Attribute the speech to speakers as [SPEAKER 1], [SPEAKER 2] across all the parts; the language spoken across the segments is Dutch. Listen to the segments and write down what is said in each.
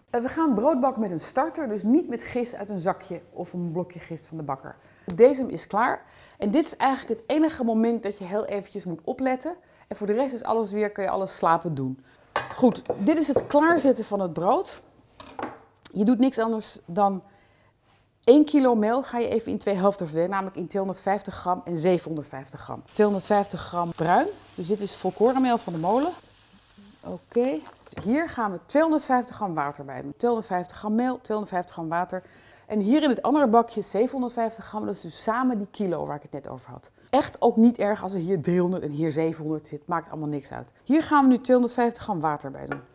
[SPEAKER 1] We gaan brood bakken met een starter, dus niet met gist uit een zakje of een blokje gist van de bakker. Deze is klaar en dit is eigenlijk het enige moment dat je heel eventjes moet opletten. En voor de rest is alles weer, kun je alles slapend doen. Goed, dit is het klaarzetten van het brood. Je doet niks anders dan 1 kilo meel ga je even in 2 helften verdelen, namelijk in 250 gram en 750 gram. 250 gram bruin, dus dit is volkorenmeel van de molen. Oké. Hier gaan we 250 gram water bij doen. 250 gram meel, 250 gram water. En hier in het andere bakje 750 gram, dat is dus samen die kilo waar ik het net over had. Echt ook niet erg als er hier 300 en hier 700 zit, maakt allemaal niks uit. Hier gaan we nu 250 gram water bij doen.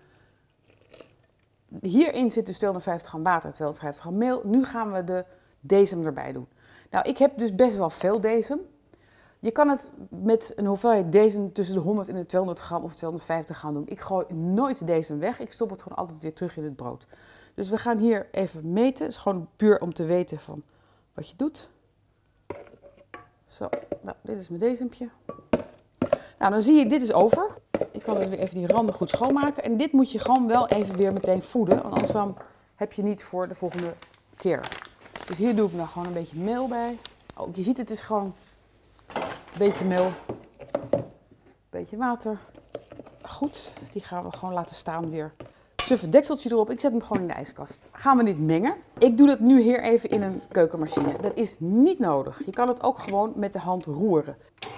[SPEAKER 1] Hierin zit dus 250 gram water en 250 gram meel. Nu gaan we de dezem erbij doen. Nou, ik heb dus best wel veel dezem. Je kan het met een hoeveelheid dezem tussen de 100 en de 200 gram of 250 gram doen. Ik gooi nooit de dezem weg. Ik stop het gewoon altijd weer terug in het brood. Dus we gaan hier even meten. Het is gewoon puur om te weten van wat je doet. Zo, nou, dit is mijn dezempje. Nou, dan zie je, dit is over. Ik kan dus weer even die randen goed schoonmaken. En dit moet je gewoon wel even weer meteen voeden. Want anders dan heb je niet voor de volgende keer. Dus hier doe ik nou gewoon een beetje meel bij. Oh, je ziet, het is gewoon een beetje meel, een beetje water. Goed, die gaan we gewoon laten staan weer. Suffe dekseltje erop, ik zet hem gewoon in de ijskast. Gaan we dit mengen? Ik doe dat nu hier even in een keukenmachine. Dat is niet nodig. Je kan het ook gewoon met de hand roeren.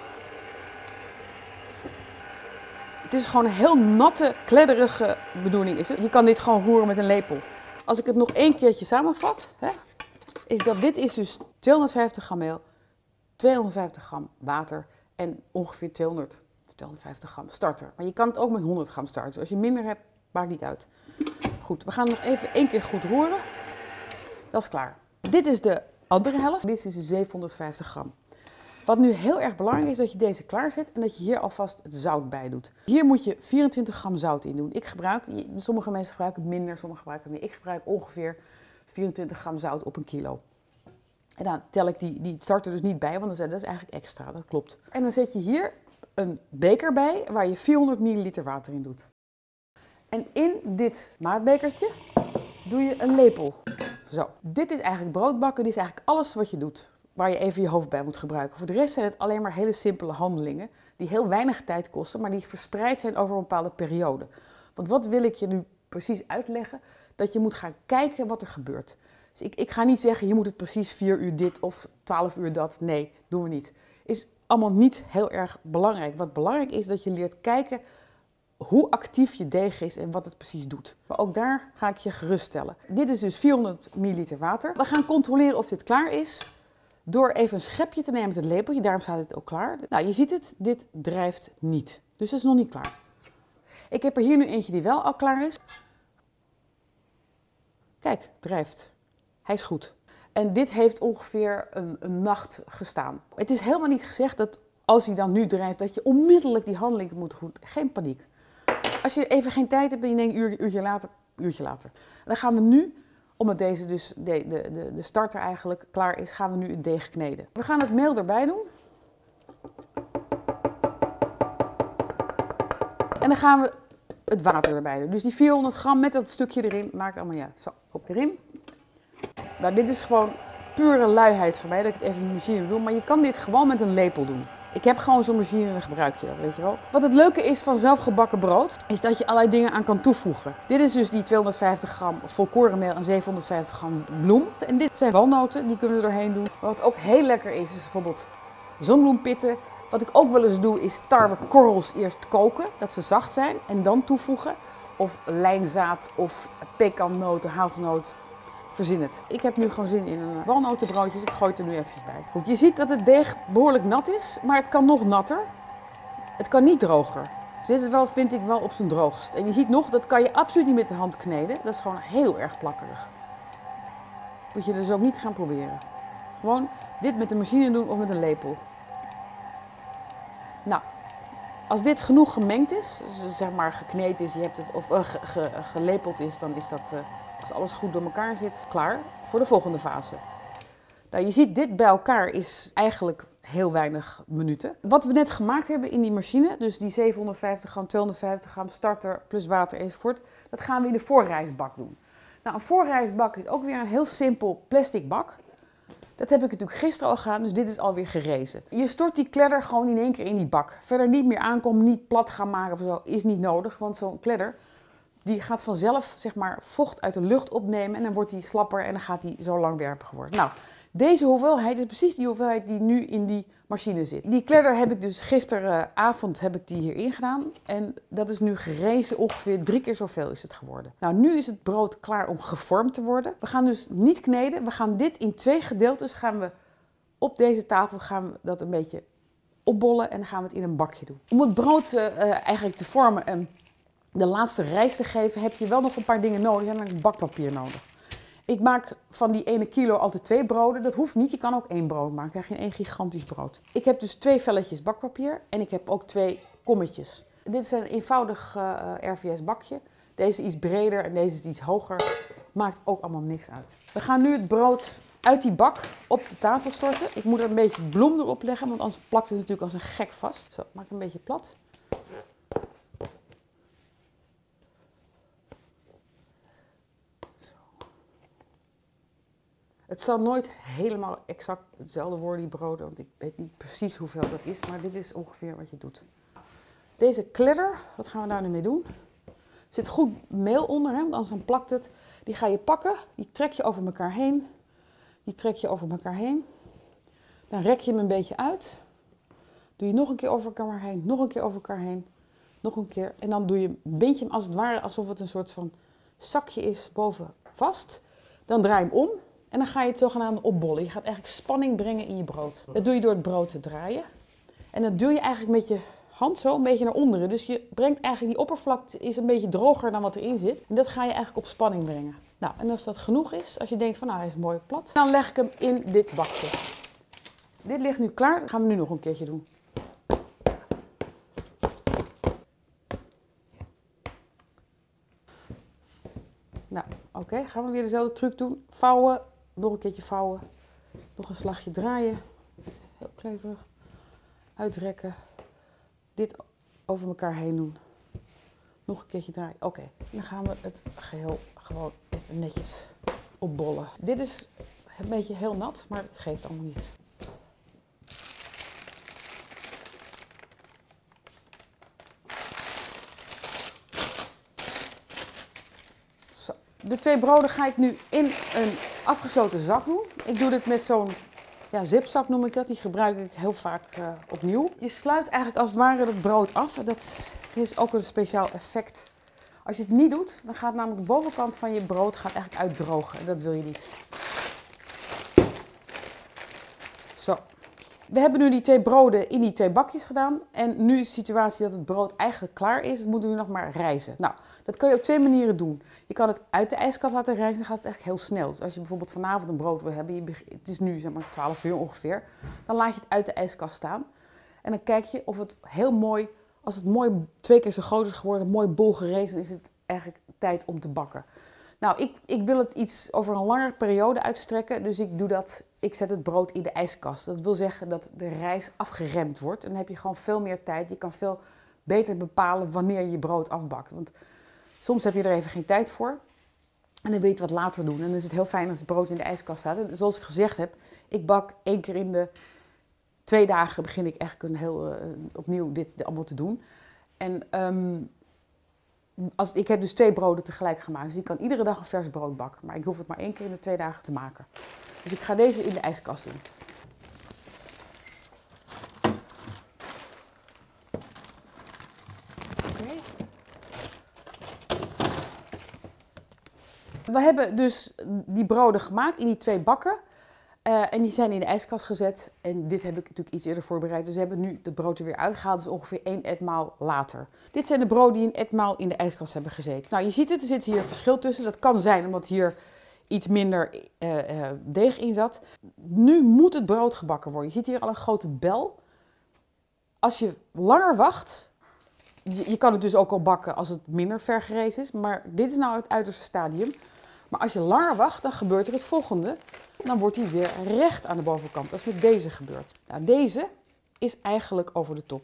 [SPEAKER 1] Het is gewoon een heel natte, kledderige bedoeling is het. Je kan dit gewoon roeren met een lepel. Als ik het nog 1 keertje samenvat, is dat dit is dus 250 gram meel, 250 gram water en ongeveer 250 gram starter. Maar je kan het ook met 100 gram starten. Dus als je minder hebt, maakt niet uit. Goed, we gaan nog even 1 keer goed roeren. Dat is klaar. Dit is de andere helft. Dit is de 750 gram. Wat nu heel erg belangrijk is, dat je deze klaarzet en dat je hier alvast het zout bij doet. Hier moet je 24 gram zout in doen. Sommige mensen gebruiken minder, sommigen gebruiken meer. Ik gebruik ongeveer 24 gram zout op 1 kilo. En dan tel ik die starter dus niet bij, want dat is eigenlijk extra, dat klopt. En dan zet je hier een beker bij waar je 400 milliliter water in doet. En in dit maatbekertje doe je een lepel. Zo, dit is eigenlijk broodbakken, dit is eigenlijk alles wat je doet. Waar je even je hoofd bij moet gebruiken. Voor de rest zijn het alleen maar hele simpele handelingen die heel weinig tijd kosten, maar die verspreid zijn over een bepaalde periode. Want wat wil ik je nu precies uitleggen? Dat je moet gaan kijken wat er gebeurt. Dus ik ga niet zeggen, je moet het precies 4 uur dit of 12 uur dat. Nee, doen we niet. Is allemaal niet heel erg belangrijk. Wat belangrijk is dat je leert kijken hoe actief je deeg is en wat het precies doet. Maar ook daar ga ik je geruststellen. Dit is dus 400 milliliter water. We gaan controleren of dit klaar is door even een schepje te nemen met een lepeltje. Daarom staat het ook klaar. Nou, je ziet het, dit drijft niet. Dus het is nog niet klaar. Ik heb er hier nu eentje die wel al klaar is. Kijk, drijft. Hij is goed. En dit heeft ongeveer een nacht gestaan. Het is helemaal niet gezegd dat als hij dan nu drijft, dat je onmiddellijk die handeling moet doen. Geen paniek. Als je even geen tijd hebt en je denkt uurtje later. Dan gaan we nu, omdat deze dus de starter eigenlijk klaar is, gaan we nu het deeg kneden. We gaan het meel erbij doen. En dan gaan we het water erbij doen. Dus die 400 gram met dat stukje erin, maakt allemaal ja. Zo, op erin. Nou, dit is gewoon pure luiheid voor mij dat ik het even met de machine doe. Maar je kan dit gewoon met een lepel doen. Ik heb gewoon zo'n machine en dan gebruik je dat, weet je wel. Wat het leuke is van zelfgebakken brood, is dat je allerlei dingen aan kan toevoegen. Dit is dus die 250 gram volkorenmeel en 750 gram bloem. En dit zijn walnoten, die kunnen we er doorheen doen. Maar wat ook heel lekker is bijvoorbeeld zonnebloempitten. Wat ik ook wel eens doe, is tarwekorrels eerst koken, dat ze zacht zijn, en dan toevoegen. Of lijnzaad of pekannoten, hazelnoot. Verzin het. Ik heb nu gewoon zin in een walnotenbroodjes. Ik gooi het er nu eventjes bij. Goed, je ziet dat het deeg behoorlijk nat is, maar het kan nog natter. Het kan niet droger. Dus dit is wel, vind ik wel op zijn droogst. En je ziet nog, dat kan je absoluut niet met de hand kneden. Dat is gewoon heel erg plakkerig. Moet je dus ook niet gaan proberen. Gewoon dit met de machine doen of met een lepel. Nou, als dit genoeg gemengd is, dus zeg maar gekneed is, je hebt het, of gelepeld is, dan is dat... Als alles goed door elkaar zit, klaar voor de volgende fase. Nou, je ziet, dit bij elkaar is eigenlijk heel weinig minuten. Wat we net gemaakt hebben in die machine, dus die 750 gram, 250 gram starter plus water enzovoort, dat gaan we in de voorrijstbak doen. Nou, een voorrijstbak is ook weer een heel simpel plastic bak. Dat heb ik natuurlijk gisteren al gedaan, dus dit is alweer gerezen. Je stort die kledder gewoon in één keer in die bak. Verder niet meer aankomen, niet plat gaan maken of zo, is niet nodig. Want zo'n kledder, die gaat vanzelf zeg maar vocht uit de lucht opnemen en dan wordt die slapper en dan gaat die zo langwerpig worden. Nou, deze hoeveelheid is precies die hoeveelheid die nu in die machine zit. Die kledder heb ik dus gisteravond heb ik die hierin gedaan. En dat is nu gerezen, ongeveer 3 keer zoveel is het geworden. Nou, nu is het brood klaar om gevormd te worden. We gaan dus niet kneden. We gaan dit in 2 gedeeltes gaan we op deze tafel gaan we dat een beetje opbollen en dan gaan we het in een bakje doen. Om het brood eigenlijk te vormen en de laatste rijst te geven, heb je wel nog een paar dingen nodig. Je hebt namelijk bakpapier nodig. Ik maak van die 1 kilo altijd 2 broden. Dat hoeft niet, je kan ook 1 brood maken. Dan krijg je 1 gigantisch brood. Ik heb dus 2 velletjes bakpapier en ik heb ook 2 kommetjes. Dit is een eenvoudig RVS bakje. Deze is iets breder en deze is iets hoger. Maakt ook allemaal niks uit. We gaan nu het brood uit die bak op de tafel storten. Ik moet er een beetje bloem erop leggen, want anders plakt het natuurlijk als een gek vast. Zo, maak een beetje plat. Het zal nooit helemaal exact hetzelfde worden, die broden, want ik weet niet precies hoeveel dat is, maar dit is ongeveer wat je doet. Deze kledder, wat gaan we daar nu mee doen? Er zit goed meel onder, hè, want anders dan plakt het. Die ga je pakken, die trek je over elkaar heen. Die trek je over elkaar heen. Dan rek je hem een beetje uit. Doe je nog een keer over elkaar heen, nog een keer over elkaar heen. Nog een keer. En dan doe je een beetje als het ware alsof het een soort van zakje is boven vast. Dan draai je hem om. En dan ga je het zogenaamd opbollen. Je gaat eigenlijk spanning brengen in je brood. Dat doe je door het brood te draaien. En dat doe je eigenlijk met je hand zo een beetje naar onderen. Dus je brengt eigenlijk die oppervlakte is een beetje droger dan wat erin zit. En dat ga je eigenlijk op spanning brengen. Nou, en als dat genoeg is, als je denkt van nou hij is mooi plat, dan leg ik hem in dit bakje. Dit ligt nu klaar. Dat gaan we nu nog een keertje doen. Nou, oké, gaan we weer dezelfde truc doen. Vouwen. Nog een keertje vouwen, nog een slagje draaien, heel kleverig, uitrekken, dit over elkaar heen doen, nog een keertje draaien. Oké, dan gaan we het geheel gewoon even netjes opbollen. Dit is een beetje heel nat, maar het geeft allemaal niet. Zo. De 2 broden ga ik nu in een afgesloten zak doen. Ik doe dit met zo'n zipzak noem ik dat. Die gebruik ik heel vaak opnieuw. Je sluit eigenlijk als het ware het brood af. Dat is ook een speciaal effect. Als je het niet doet, dan gaat namelijk de bovenkant van je brood eigenlijk uitdrogen. En dat wil je niet. Zo. We hebben nu die 2 broden in die 2 bakjes gedaan. En nu is de situatie dat het brood eigenlijk klaar is. Het moet nu nog maar rijzen. Nou, dat kan je op 2 manieren doen. Je kan het uit de ijskast laten rijzen, dan gaat het echt heel snel. Dus als je bijvoorbeeld vanavond een brood wil hebben, het is nu zeg maar 12 uur ongeveer, dan laat je het uit de ijskast staan. En dan kijk je of het heel mooi, als het mooi 2 keer zo groot is geworden, mooi bol gerezen, dan is het eigenlijk tijd om te bakken. Nou, ik wil het iets over een langere periode uitstrekken, dus ik doe dat. Ik zet het brood in de ijskast. Dat wil zeggen dat de rijst afgeremd wordt. En dan heb je gewoon veel meer tijd. Je kan veel beter bepalen wanneer je brood afbakt. Want soms heb je er even geen tijd voor. En dan wil je het wat later doen. En dan is het heel fijn als het brood in de ijskast staat. En zoals ik gezegd heb, ik bak 1 keer in de 2 dagen begin ik echt opnieuw dit allemaal te doen. En ik heb dus 2 broden tegelijk gemaakt. Dus ik kan iedere dag een vers brood bakken. Maar ik hoef het maar 1 keer in de 2 dagen te maken. Dus ik ga deze in de ijskast doen. Okay. We hebben dus die broden gemaakt in die 2 bakken. En die zijn in de ijskast gezet. En dit heb ik natuurlijk iets eerder voorbereid. Dus we hebben nu het brood er weer uitgehaald. Dus ongeveer 1 etmaal later. Dit zijn de broden die een etmaal in de ijskast hebben gezeten. Nou, je ziet het, er zit hier verschil tussen. Dat kan zijn omdat hier iets minder deeg in zat. Nu moet het brood gebakken worden. Je ziet hier al een grote bel. Als je langer wacht, je kan het dus ook al bakken als het minder ver gerezen is. Maar dit is nou het uiterste stadium. Maar als je langer wacht, dan gebeurt er het volgende. Dan wordt hij weer recht aan de bovenkant, als met deze gebeurt. Nou, deze is eigenlijk over de top.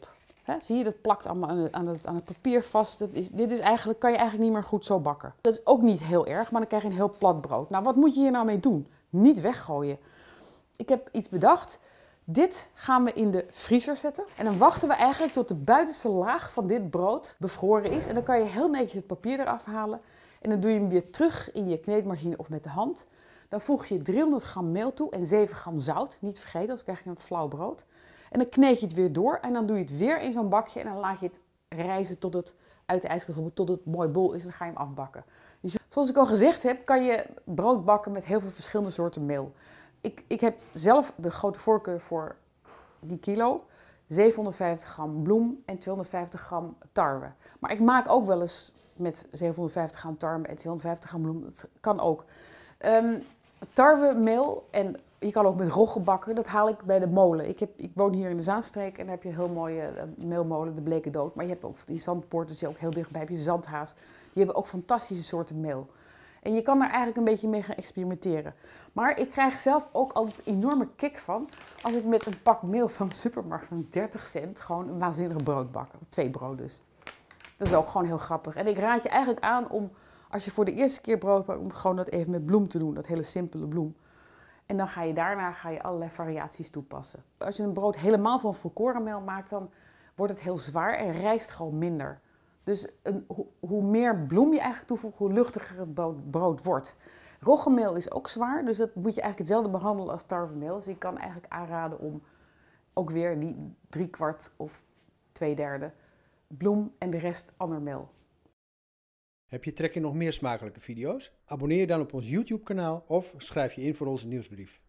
[SPEAKER 1] Hè, zie je, dat plakt allemaal aan het papier vast. Kan je eigenlijk niet meer goed zo bakken. Dat is ook niet heel erg, maar dan krijg je een heel plat brood. Nou, wat moet je hier nou mee doen? Niet weggooien. Ik heb iets bedacht. Dit gaan we in de vriezer zetten. En dan wachten we eigenlijk tot de buitenste laag van dit brood bevroren is. En dan kan je heel netjes het papier eraf halen. En dan doe je hem weer terug in je kneedmachine of met de hand. Dan voeg je 300 gram meel toe en 7 gram zout. Niet vergeten, anders krijg je een flauw brood. En dan kneed je het weer door en dan doe je het weer in zo'n bakje. En dan laat je het rijzen tot het uit de ijskast tot het mooi bol is. En dan ga je hem afbakken. Dus zoals ik al gezegd heb, kan je brood bakken met heel veel verschillende soorten meel. Ik heb zelf de grote voorkeur voor die kilo. 750 gram bloem en 250 gram tarwe. Maar ik maak ook wel eens met 750 gram tarwe en 250 gram bloem. Dat kan ook. Tarwemeel en je kan ook met rogge bakken. Dat haal ik bij de molen. Ik woon hier in de Zaanstreek en daar heb je een heel mooie meelmolen, de Bleke Dood. Maar je hebt ook die Zandpoorters die ook heel dichtbij heb je Zandhaas. Die hebben ook fantastische soorten meel. En je kan daar eigenlijk een beetje mee gaan experimenteren. Maar ik krijg zelf ook altijd een enorme kick van als ik met een pak meel van de supermarkt van 30 cent gewoon een waanzinnige brood bak. 2 brood dus. Dat is ook gewoon heel grappig. En ik raad je eigenlijk aan om, als je voor de eerste keer brood bakt, om gewoon dat even met bloem te doen. Dat hele simpele bloem. En dan ga je allerlei variaties toepassen. Als je een brood helemaal van volkorenmeel maakt, dan wordt het heel zwaar en rijst gewoon minder. Dus hoe meer bloem je eigenlijk toevoegt, hoe luchtiger het brood wordt. Roggemeel is ook zwaar, dus dat moet je eigenlijk hetzelfde behandelen als tarwemeel. Dus ik kan eigenlijk aanraden om ook weer die 3/4 of 2/3 bloem en de rest ander meel.
[SPEAKER 2] Heb je trek in nog meer smakelijke video's? Abonneer je dan op ons YouTube kanaal of schrijf je in voor onze nieuwsbrief.